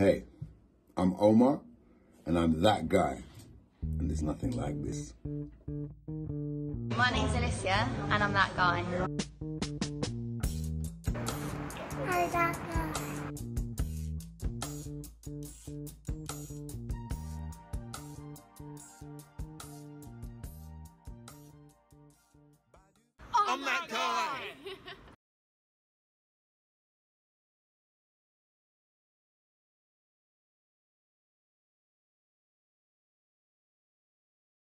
Hey, I'm Omar, and I'm that guy. And there's nothing like this. My name's Alicia, and I'm that guy. Hi, that guy. I'm that guy.